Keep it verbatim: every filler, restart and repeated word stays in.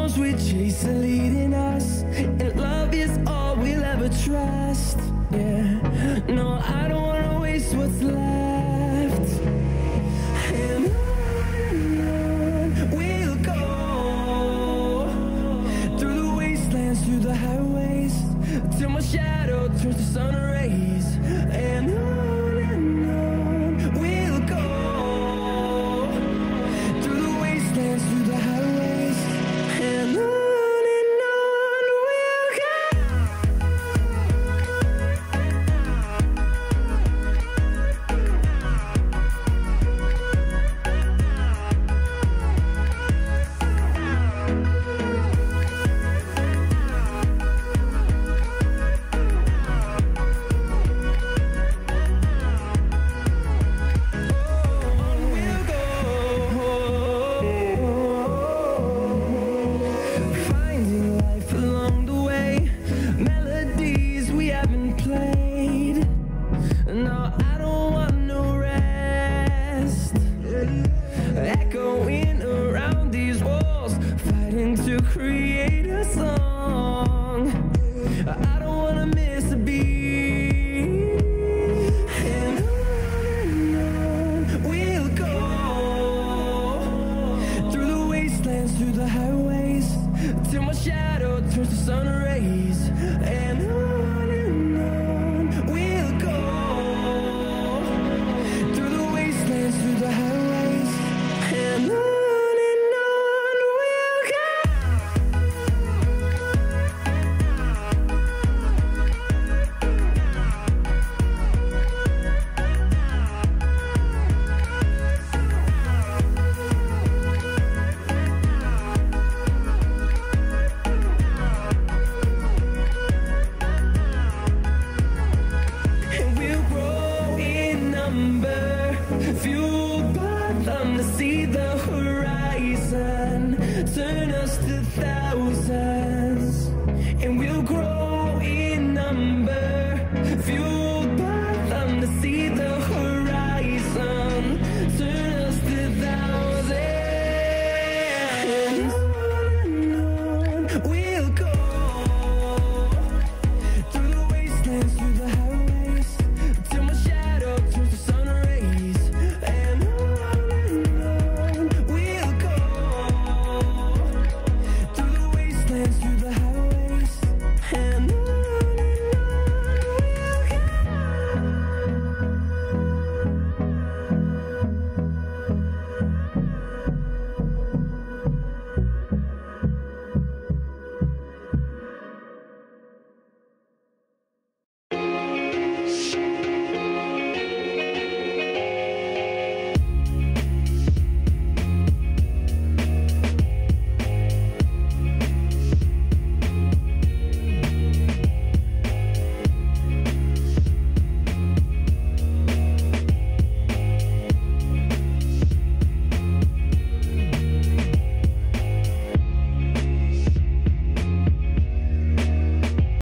storms we chase are leading us, and love is all we'll ever trust. Yeah, no, I don't wanna waste what's left. And on we'll go, through the wastelands, through the highways, till my shadow turns to sun rays. And on and on we'll go, through the wastelands, through the highways, and on. No, I don't want no rest, echoing around these walls, fighting to create a song. I don't wanna miss a beat. And on and on we'll go, through the wastelands, through the highways, till my shadow turns to sun rays. And on and on we'll go, through the wastelands, through the highways, and on. Fueled by them to see the horizon, turn us to thousands.